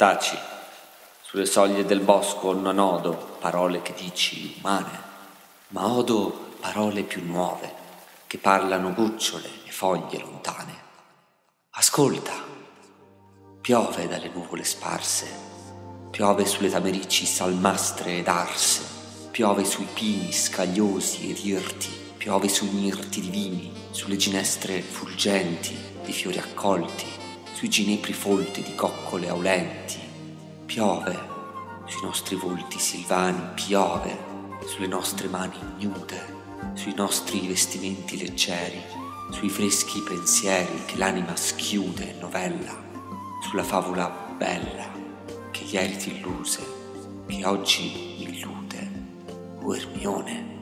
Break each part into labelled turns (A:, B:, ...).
A: Taci, sulle soglie del bosco non odo parole che dici umane, ma odo parole più nuove che parlano gocciole e foglie lontane. Ascolta, piove dalle nuvole sparse, piove sulle tamerici salmastre ed arse, piove sui pini scagliosi ed irti, piove sui mirti divini, sulle ginestre fulgenti di fiori accolti, sui ginepri folti di coccole aulenti, piove sui nostri volti silvani, piove sulle nostre mani ignude, sui nostri vestimenti leggeri, sui freschi pensieri che l'anima schiude e novella, sulla favola bella che ieri ti illuse, che oggi illude, o Ermione.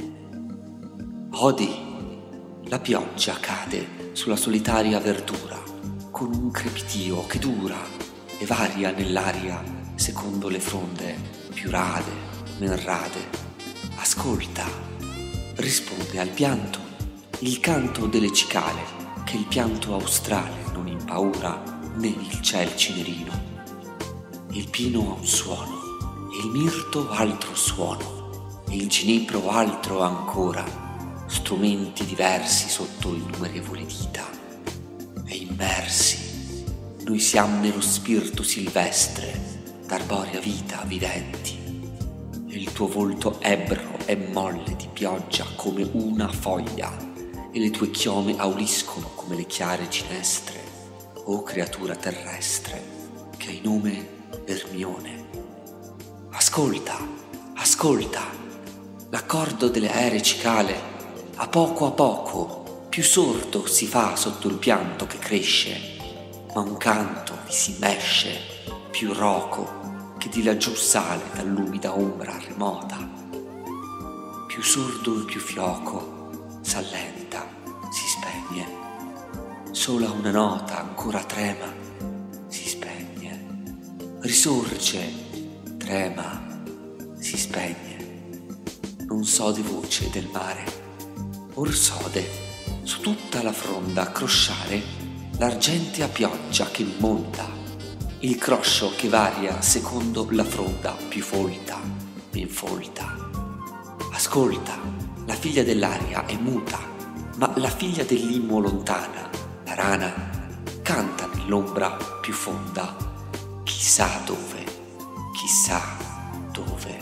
A: Odi, la pioggia cade sulla solitaria verdura, con un crepitio che dura e varia nell'aria secondo le fronde più rade, men rade. Ascolta, risponde al pianto il canto delle cicale, che il pianto australe non impaura né il ciel cinerino. Il pino ha un suono e il mirto altro suono e il ginepro altro ancora, strumenti diversi sotto innumerevoli dita. E immersi noi siamo nello spirito silvestre d'arborea vita viventi, e il tuo volto ebbro è molle di pioggia come una foglia, e le tue chiome auliscono come le chiare ginestre, o creatura terrestre che hai nome Ermione. Ascolta, ascolta, l'accordo delle aeree cicale a poco più sordo si fa sotto il pianto che cresce, ma un canto vi si mesce più roco che di laggiù sale dall'umida ombra remota. Più sordo e più fioco s'allenta, si spegne. Sola una nota ancora trema, si spegne. Risorge, trema, si spegne. Non sode voce del mare, or sode su tutta la fronda accrosciare l'argentea pioggia che monta, il croscio che varia secondo la fronda più folta, ben folta. Ascolta, la figlia dell'aria è muta, ma la figlia dell'immo lontana, la rana, canta nell'ombra più fonda, chissà dove, chissà dove.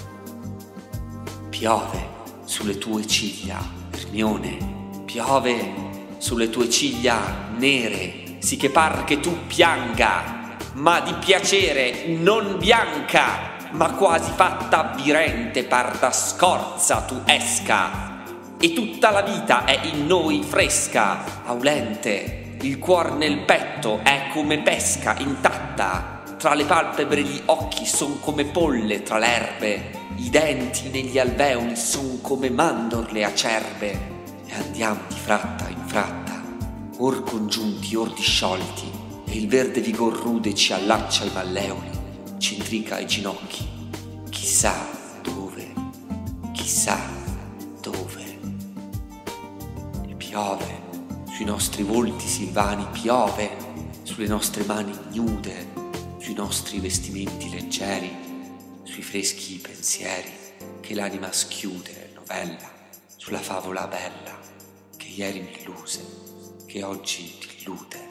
A: Piove sulle tue ciglia, Ermione, piove sulle tue ciglia nere, sì che par che tu pianga, ma di piacere non bianca, ma quasi fatta abvirente par da scorza tu esca, e tutta la vita è in noi fresca, aulente, il cuor nel petto è come pesca intatta, tra le palpebre gli occhi son come polle tra l'erbe, i denti negli alveoli son come mandorle acerbe, e andiamo di fratta in fratta, or congiunti or disciolti, e il verde vigor rude ci allaccia i malleoli, ci intrica i ginocchi, chissà dove, chissà dove. E piove sui nostri volti silvani, piove sulle nostre mani ignude, sui nostri vestimenti leggeri, sui freschi pensieri che l'anima schiude, novella, sulla favola bella che ieri mi illuse, che oggi ti illude.